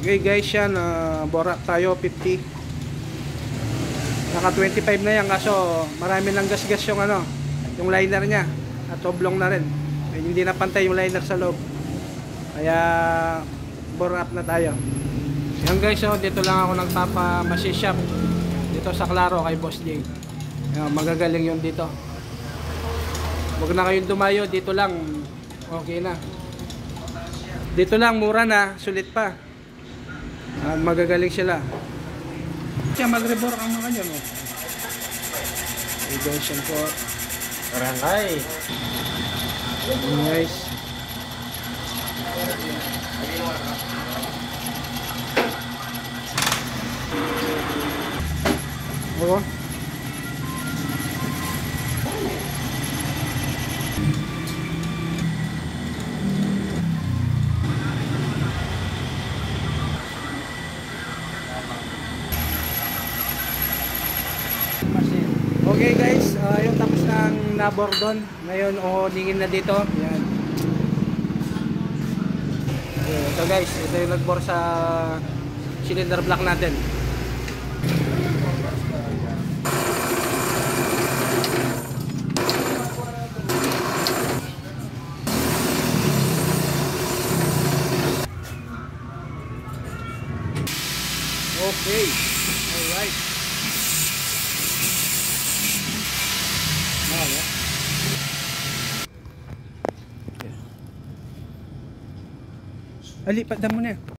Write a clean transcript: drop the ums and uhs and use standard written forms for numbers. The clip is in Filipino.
Okay guys, yan borak tayo 50. Naka 25 na yan, kaso marami lang gas-gas yung yung liner nya at oblong na rin. Hindi na pantay yung liner sa loob, kaya bore up na tayo. Yan guys, dito lang ako nagpapa-machine shop dito sa Claro kay Boss J. Magagaling yun dito. Huwag na kayong dumayo, dito lang okay na. Dito lang, mura na, sulit pa. Magagaling sila. Siya mag-rebore ang mga kanyo, no? Guys, yan po. Barangay. Guys. Oo. Okay guys, yung tapos ng nabordon. Ngayon, ningin na dito. Yan. Ito guys, ito yung nagbor sa cylinder block natin. Okay, alright. Ali, padam mo na.